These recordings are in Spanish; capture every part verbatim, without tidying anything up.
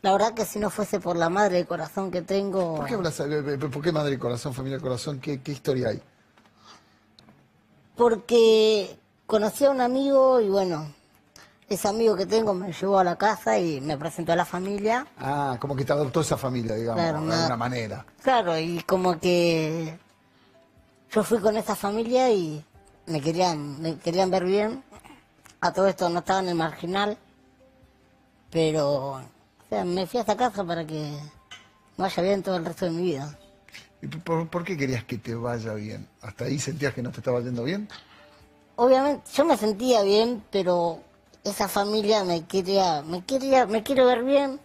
La verdad que si no fuese por la madre de corazón que tengo... ¿Por qué hablas, eh, por qué madre de corazón, familia de corazón? ¿Qué, qué historia hay? Porque conocí a un amigo y bueno, ese amigo que tengo me llevó a la casa y me presentó a la familia. Ah, como que te adoptó esa familia, digamos, Claro, de me- alguna manera. Claro, y como que yo fui con esa familia y me querían, me querían ver bien. A todo esto no estaba en el marginal, pero o sea, me fui a esta casa para que me vaya bien todo el resto de mi vida. ¿Y por, por qué querías que te vaya bien? ¿Hasta ahí sentías que no te estaba yendo bien? Obviamente, yo me sentía bien, pero esa familia me quería, me quería, me quiere ver bien,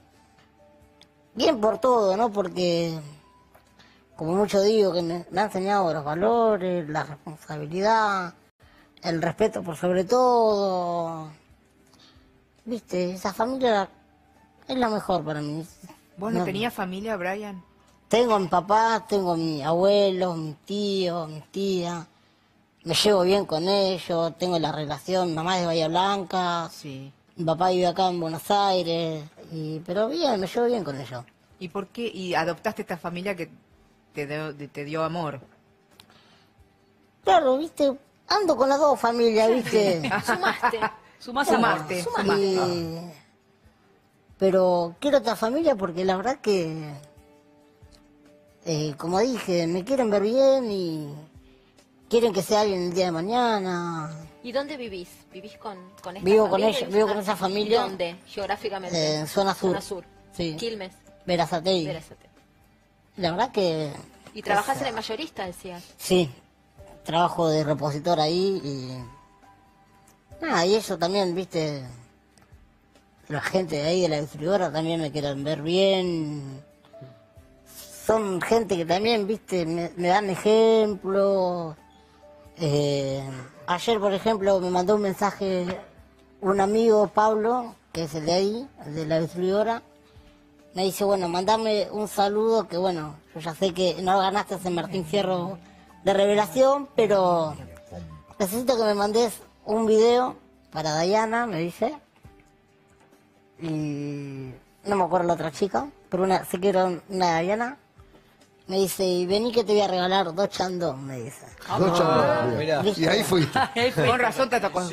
bien por todo, ¿no? Porque, como mucho digo, que me, me ha enseñado los valores, la responsabilidad, el respeto por sobre todo. Viste, esa familia es la mejor para mí. ¿Vos no No- tenías familia, Brian? Tengo a mi papá, tengo a mis abuelos, mis tíos, mis tías. Me llevo bien con ellos, tengo la relación, mi mamá es de Bahía Blanca, Sí. mi papá vive acá en Buenos Aires, y, pero bien, me llevo bien con ellos. ¿Y por qué? ¿Y adoptaste esta familia que te dio, te dio amor? Claro, viste, ando con las dos familias, viste. Sumaste. Sumás Sumaste, amor. sumaste. Y- pero quiero otra familia porque la verdad que, eh, como dije, me quieren ver bien y quieren que sea alguien el día de mañana. ¿Y dónde vivís? ¿Vivís con, con esta Vivo con familia? ella- ¿Vivís vivo en- con esa familia. ¿Dónde? Geográficamente. Eh, en zona sur. Zona sur. Sí. Quilmes. Berazategui. Berazategui. La verdad que... ¿Y trabajás esa- en el mayorista, decías? Sí, trabajo de repositor ahí y... Nada, y eso también, viste, la gente de ahí de la distribuidora también me quieren ver bien. Son gente que también, viste, me, me dan ejemplos. Eh, ayer, por ejemplo, me mandó un mensaje un amigo, Pablo, que es el de ahí, el de la distribuidora. Me dice, bueno, mandame un saludo, que bueno, yo ya sé que no ganaste ese Martín Fierro de revelación, pero necesito que me mandes un video para Dayana, me dice. Y no me acuerdo la otra chica, pero una, sé que era una Dayana. Me dice, y vení que te voy a regalar dos chandón, me dice. Dos chambos, mirá. bien. Y ahí fuiste. Con razón te tocó.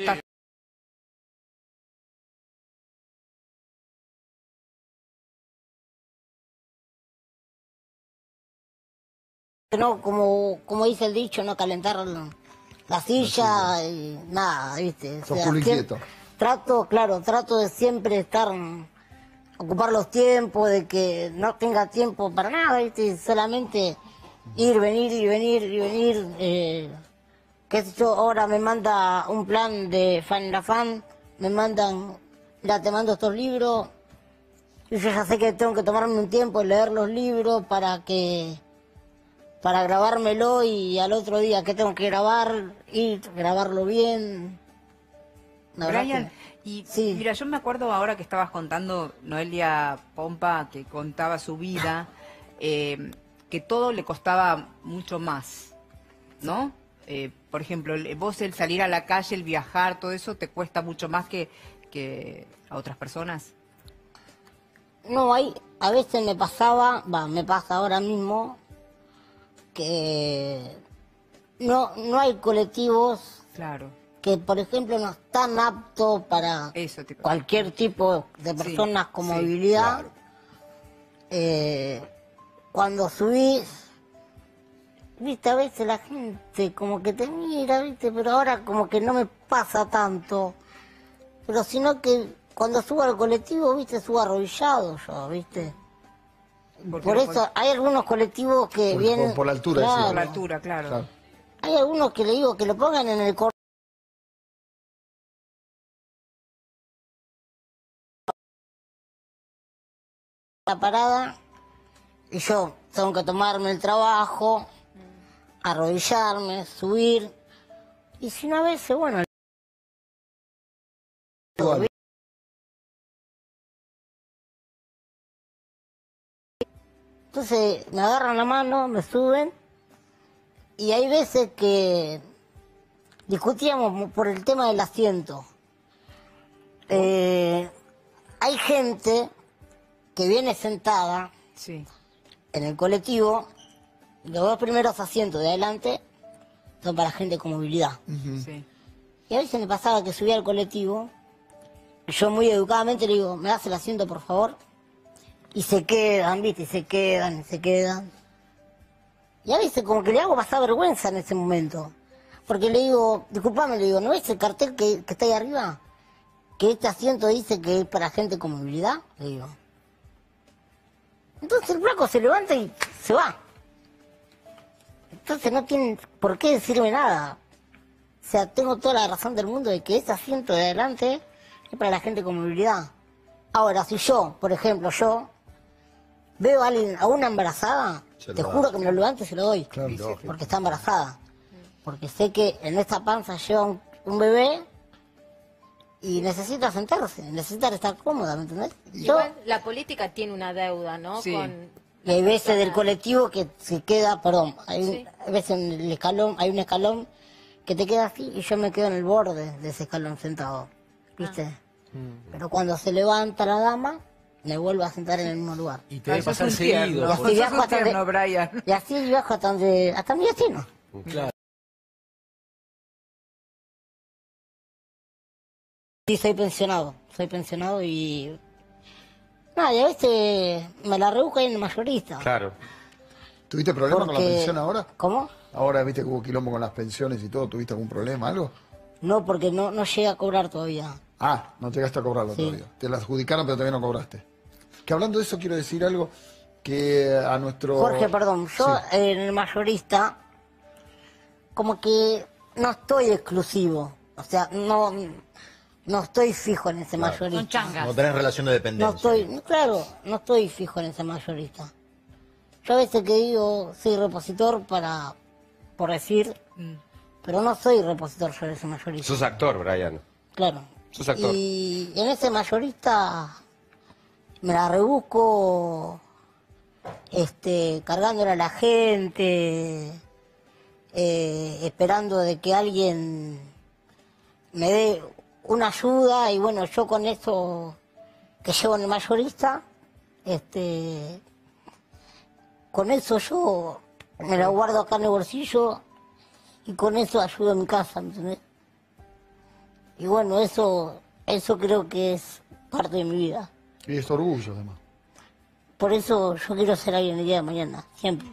No, como, como dice el dicho, no calentar la, la silla y nada, ¿viste? O Sos sea, culo siem- inquieto. trato, claro, trato de siempre estar, ocupar los tiempos, de que no tenga tiempo para nada, ¿viste? Solamente ir, venir y venir y venir. Eh, qué sé yo, ahora me manda un plan de Fan la Fan, me mandan, mira, te mando estos libros, y yo ya sé que tengo que tomarme un tiempo y leer los libros para que para grabármelo y al otro día que tengo que grabar y grabarlo bien. La verdad Brian, que- y sí. mira, yo me acuerdo ahora que estabas contando, Noelia Pompa, que contaba su vida, eh, que todo le costaba mucho más, ¿no? Eh, por ejemplo, el- vos el salir a la calle, el viajar, todo eso te cuesta mucho más que, que a otras personas. No, hay, a veces me pasaba, va, me pasa ahora mismo, que no, no hay colectivos Claro, que, por ejemplo, no están aptos para eso te cualquier tipo de Sí, personas con sí, movilidad. claro. Eh, cuando subís, viste, a veces la gente como que te mira, viste, pero ahora como que no me pasa tanto. Pero sino que cuando subo al colectivo, viste, subo arrodillado yo, viste. Porque Por no eso hay algunos colectivos que Por- vienen... por- por la altura, decís. claro, por la altura, claro. Claro. hay algunos que le digo que lo pongan en el cor- la parada y yo tengo que tomarme el trabajo, arrodillarme, subir y si no a veces, bueno, Igual. entonces me agarran la mano, me suben y hay veces que discutíamos por el tema del asiento. Eh, hay gente que viene sentada Sí. en el colectivo, los dos primeros asientos de adelante son para gente con movilidad. Sí. Y a veces me pasaba que subía al colectivo, y yo muy educadamente le digo, ¿me das el asiento, por favor? Y se quedan, ¿viste? Y se quedan, y se quedan. Y a veces como que le hago pasar vergüenza en ese momento. Porque le digo, disculpame, le digo, ¿no ves el cartel que, que está ahí arriba? Que este asiento dice que es para gente con movilidad, le digo. Entonces el flaco se levanta y se va. Entonces no tienen por qué decirme nada. O sea, tengo toda la razón del mundo de que ese asiento de adelante es para la gente con movilidad. Ahora, si yo, por ejemplo, yo veo a alguien, a una embarazada, Se lo te das. juro que me lo levanto y se lo doy. Claro, lógico. Porque está embarazada. Porque sé que en esta panza lleva un, un bebé y necesita sentarse, necesita estar cómoda, ¿me entendés? Yo, Igual la política tiene una deuda, ¿no? Sí. Con y hay veces del personas. colectivo que se queda, perdón, hay, un- Sí. hay veces en el escalón, hay un escalón que te queda así y yo me quedo en el borde de ese escalón sentado, ¿viste? Ah. Pero cuando se levanta la dama, me vuelvo a sentar en el mismo lugar. Y te debe Sos pasar un seguido. tierno, Sos porque- Y sos viajo un hasta tierno, donde- Brian. Y así viajo hasta donde, hasta mi destino. Claro. Sí, soy pensionado, soy pensionado y... Nada, y a veces me la rebusco ahí en el mayorista. Claro. ¿Tuviste problemas con la porque- pensión ahora? ¿Cómo? Ahora viste que hubo quilombo con las pensiones y todo. ¿Tuviste algún problema, algo? No, porque no, no llega a cobrar todavía. Ah, no llegaste a cobrarlo Sí. todavía. Te la adjudicaron, pero todavía no cobraste. Que hablando de eso, quiero decir algo que a nuestro... Jorge, perdón, yo Sí. en el mayorista como que no estoy exclusivo. O sea, no, no estoy fijo en ese mayorista. Son changas. No tenés relación de dependencia. No estoy, claro, no estoy fijo en ese mayorista. Yo a veces que digo, soy repositor para, por decir, Mm. pero no soy repositor yo de ese mayorista. Sos actor, Brian. Claro. Sos actor. Y en ese mayorista me la rebusco este, cargándole a la gente, eh, esperando de que alguien me dé una ayuda y bueno, yo con eso que llevo en el mayorista, este, con eso yo me la guardo acá en el bolsillo y con eso ayudo a mi casa, ¿me entendés? Y bueno, eso, eso creo que es parte de mi vida. Y es orgullo, además. Por eso yo quiero ser alguien el día de mañana, siempre.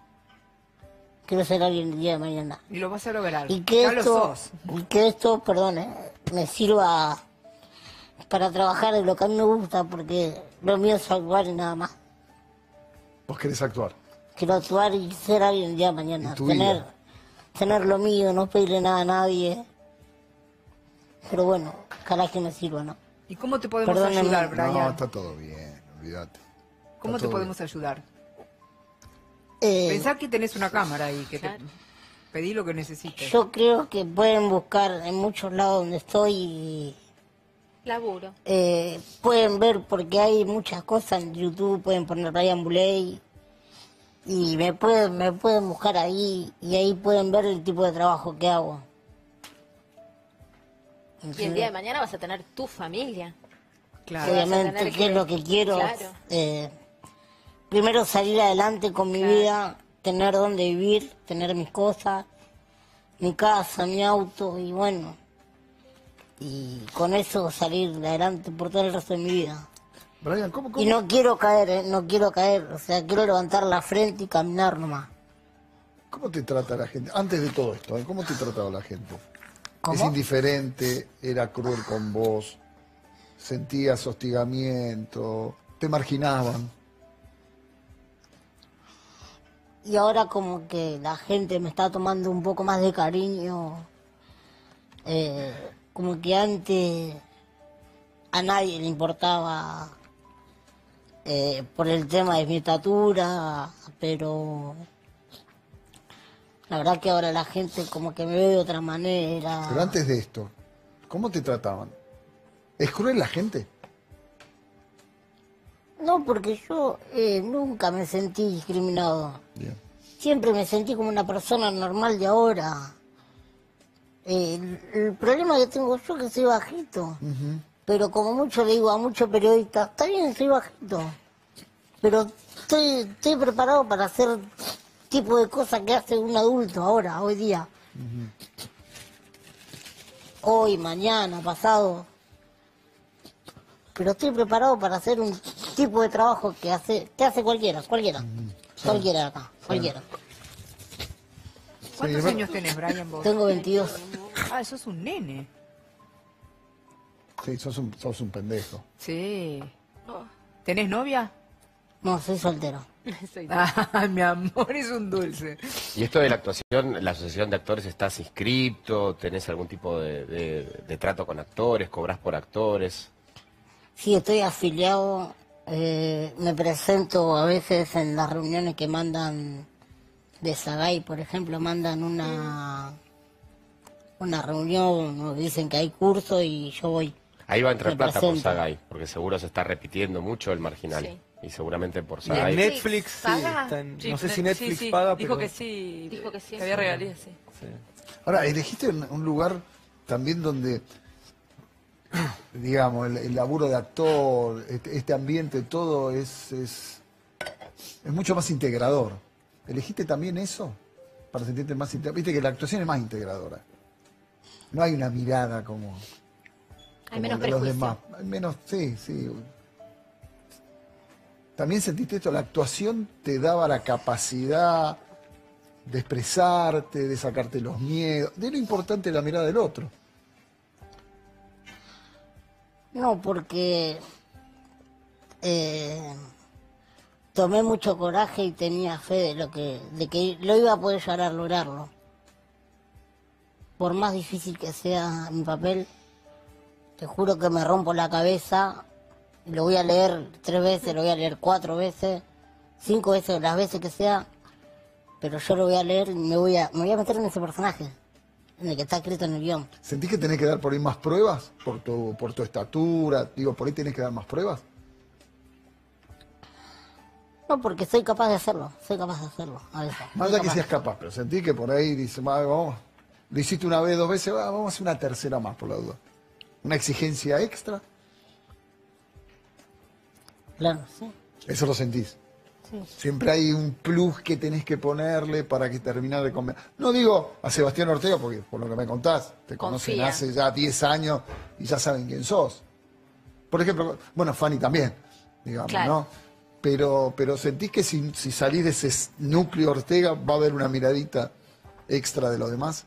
Quiero ser alguien el día de mañana. Y lo vas a lograr. Y que ya lo esto, sos. y que esto, perdón, eh, me sirva para trabajar en lo que a mí me gusta, porque lo mío es actuar y nada más. Vos querés actuar. Quiero actuar y ser alguien el día de mañana. Y tu Tener, vida. tener lo mío, no pedirle nada a nadie. Pero bueno, ojalá que me sirva, ¿no? ¿Y cómo te podemos Perdóname. ayudar, No, Brian? está todo bien, olvídate. ¿Cómo está te todo podemos ayudar? Eh, Pensá que tenés una cámara ahí, que Claro. te pedí lo que necesites. yo creo que pueden buscar en muchos lados donde estoy y Laburo. eh, pueden ver porque hay muchas cosas en YouTube, pueden poner Brian Buley y me pueden, me pueden buscar ahí y ahí pueden ver el tipo de trabajo que hago. Y el día de mañana vas a tener tu familia. Claro. vas a Obviamente, tener que que- es lo que quiero. Claro. eh, primero salir adelante con mi Claro. vida, tener donde vivir, tener mis cosas, mi casa, mi auto y bueno, y con eso salir adelante por todo el resto de mi vida. Brian, ¿cómo, cómo? Y no quiero caer, eh, no quiero caer, o sea, quiero levantar la frente y caminar nomás. ¿Cómo te trata la gente? Antes de todo esto, ¿eh? ¿Cómo te trataba la gente? ¿Cómo? ¿Es indiferente? ¿Era cruel con vos? ¿Sentías hostigamiento? ¿Te marginaban? Y ahora como que la gente me está tomando un poco más de cariño, eh, como que antes a nadie le importaba eh, por el tema de mi estatura, pero la verdad que ahora la gente como que me ve de otra manera. Pero antes de esto, ¿cómo te trataban? ¿Es cruel la gente? No, porque yo eh, nunca me sentí discriminado. Bien. Siempre me sentí como una persona normal de ahora. Eh, el, el problema que tengo yo es que soy bajito. Pero como mucho le digo a muchos periodistas, está bien, soy bajito. Pero estoy, estoy preparado para hacer tipo de cosas que hace un adulto ahora, hoy día. Uh-huh. Hoy, mañana, pasado. Pero estoy preparado para hacer un tipo de trabajo que hace que hace cualquiera, cualquiera. Uh-huh. Sí. Cualquiera acá, sí. Cualquiera. ¿Cuántos sí, años tenés, Brian, vos? Tengo veintidós. Ah, sos un nene. Sí, sos un, sos un pendejo. Sí. ¿Tenés novia? No, soy soltero. Ah, mi amor, es un dulce. ¿Y esto de la actuación, la asociación de actores, estás inscripto? ¿Tenés algún tipo de, de, de trato con actores? ¿Cobrás por actores? Sí, estoy afiliado. Eh, me presento a veces en las reuniones que mandan de Sagay, por ejemplo, mandan una, una reunión, dicen que hay curso y yo voy. Ahí va a entrar plata por Sagay, porque seguro se está repitiendo mucho el Marginal. Sí. Y seguramente por Sagay. Y Netflix, sí, está en, sí, no sé si Netflix sí, sí, paga, dijo pero... que sí, dijo que sí, que había regalías, sí. sí. Ahora, elegiste un, un lugar también donde, digamos, el, el laburo de actor, este, este ambiente, todo es, es, es mucho más integrador. ¿Elegiste también eso? Para sentirte más integrador. Viste que la actuación es más integradora. No hay una mirada como... Hay menos de los prejuicio. demás. Hay menos, sí, sí. ¿También sentiste esto? La actuación te daba la capacidad de expresarte, de sacarte los miedos, de lo importante de la mirada del otro. No, porque eh, tomé mucho coraje y tenía fe de lo que, de que lo iba a poder llegar a lograrlo. Por más difícil que sea mi papel, te juro que me rompo la cabeza. Lo voy a leer tres veces, lo voy a leer cuatro veces, cinco veces, las veces que sea, pero yo lo voy a leer y me voy a, me voy a meter en ese personaje, en el que está escrito en el guión. ¿Sentís que tenés que dar por ahí más pruebas? Por tu, por tu estatura, digo, por ahí tenés que dar más pruebas. No, porque soy capaz de hacerlo, soy capaz de hacerlo. A veces, más allá que seas capaz, pero sentís que por ahí dices, vamos, lo hiciste una vez, dos veces, vamos a hacer una tercera más por la duda. Una exigencia extra. Claro, sí. Eso lo sentís. Sí. Siempre hay un plus que tenés que ponerle para que termine de comer. No digo a Sebastián Ortega, porque por lo que me contás, te conocen Confía. hace ya diez años y ya saben quién sos. Por ejemplo, bueno, Fanny también, digamos, Claro. ¿no? Pero, pero sentís que si, si salís de ese núcleo Ortega va a haber una miradita extra de los demás.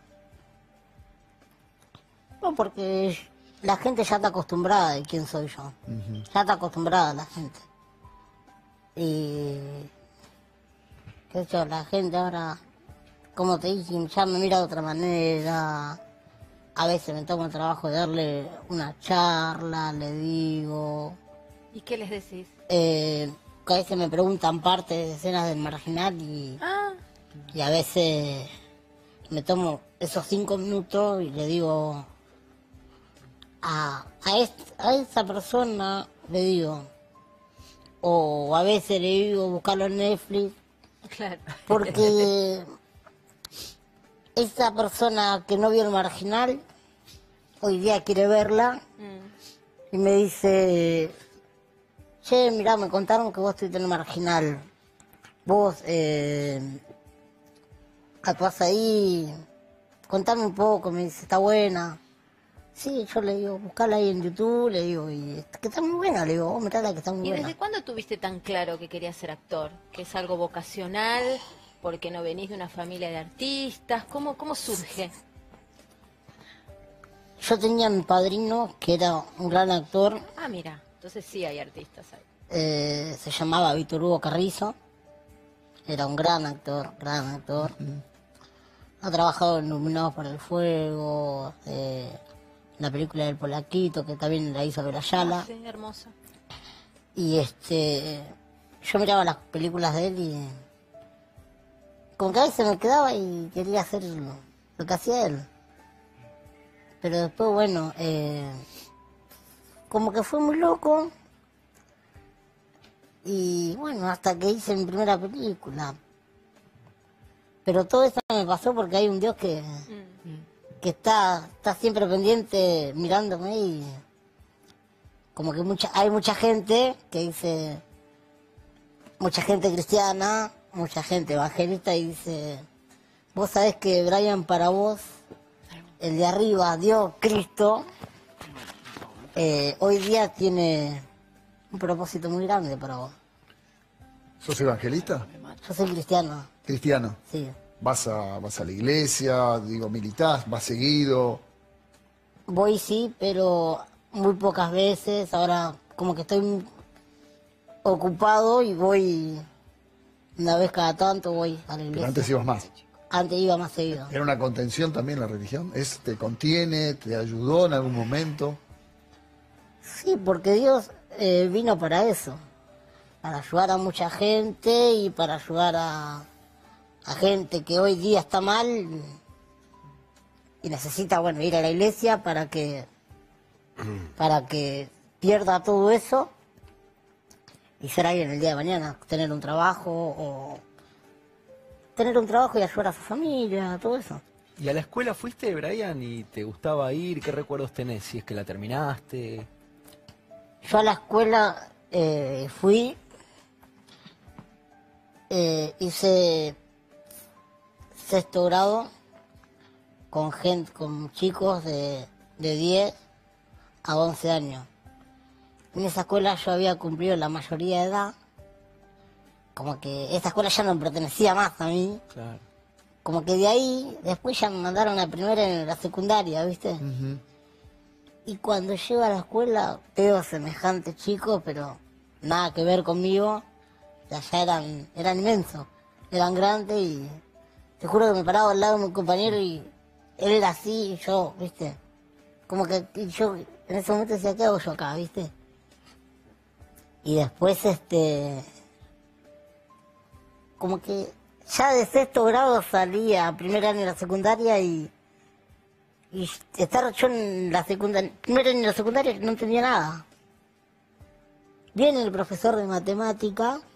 No, porque la gente ya está acostumbrada de quién soy yo. Uh-huh. Ya está acostumbrada la gente. Y... qué sé yo, la gente ahora, como te dije, ya me mira de otra manera. A veces me tomo el trabajo de darle una charla, le digo... ¿Y qué les decís? Eh, que a veces me preguntan partes de escenas del Marginal y... Ah. Y a veces me tomo esos cinco minutos y le digo... A, a, est, a esa persona le digo, o a veces le digo buscarlo en Netflix, Claro. porque esa persona que no vio el Marginal, hoy día quiere verla, mm. y me dice, che, mirá, me contaron que vos estuviste en el Marginal, vos eh, actuás ahí, contame un poco, me dice, está buena. Sí, yo le digo, buscarla ahí en YouTube, le digo, y que está muy buena, le digo, oh, mirá la que está muy ¿Y buena. desde cuándo tuviste tan claro que querías ser actor? ¿Que es algo vocacional? ¿Porque no venís de una familia de artistas? ¿Cómo, cómo surge? Yo tenía mi padrino, que era un gran actor. Ah, mira, entonces sí hay artistas ahí. Eh, se llamaba Víctor Hugo Carrizo. Era un gran actor, gran actor. Uh-huh. Ha trabajado en Iluminados por el Fuego, eh, la película del Polaquito, que también la hizo Bela Ayala. Ah, sí, hermosa. Y este, yo miraba las películas de él y como que a veces me quedaba y quería hacer lo, lo que hacía él. Pero después, bueno, eh, como que fue muy loco. Y bueno, hasta que hice mi primera película. Pero todo eso me pasó porque hay un Dios que... Mm. que está, está siempre pendiente mirándome y como que mucha, hay mucha gente que dice, mucha gente cristiana, mucha gente evangelista y dice, vos sabés que Brian, para vos, el de arriba, Dios, Cristo, eh, hoy día tiene un propósito muy grande para vos. ¿Sos evangelista? Yo soy cristiano. Cristiano. Sí. ¿Vas a, vas a la iglesia, digo, militás, vas seguido? Voy sí, pero muy pocas veces. Ahora como que estoy ocupado y voy una vez cada tanto, voy a la iglesia. Pero antes ibas más. Antes iba más seguido. ¿Era una contención también la religión? ¿Es, ¿Te contiene, te ayudó en algún momento? Sí, porque Dios eh, vino para eso. Para ayudar a mucha gente y para ayudar a, a gente que hoy día está mal y necesita, bueno, ir a la iglesia para que para que pierda todo eso y ser alguien el día de mañana, tener un trabajo o tener un trabajo y ayudar a su familia, todo eso. ¿Y a la escuela fuiste, Brian, y te gustaba ir? ¿Qué recuerdos tenés? Si es que la terminaste. Yo a la escuela eh, fui, eh, hice sexto grado con gente, con chicos de, de diez a once años. En esa escuela yo había cumplido la mayoría de edad, como que esta escuela ya no pertenecía más a mí. Claro. Como que de ahí, después ya me mandaron a primera en la secundaria, ¿viste? Uh-huh. Y cuando llego a la escuela veo semejantes chicos, pero nada que ver conmigo. Ya, ya eran, eran inmensos, eran grandes y te juro que me paraba al lado de mi compañero y él era así y yo, ¿viste? Como que y yo en ese momento decía, ¿qué hago yo acá, viste? Y después, este... como que ya de sexto grado salí a primer año de la secundaria y... y estar yo en la secundaria, primer año de la secundaria no entendía nada. Viene el profesor de matemática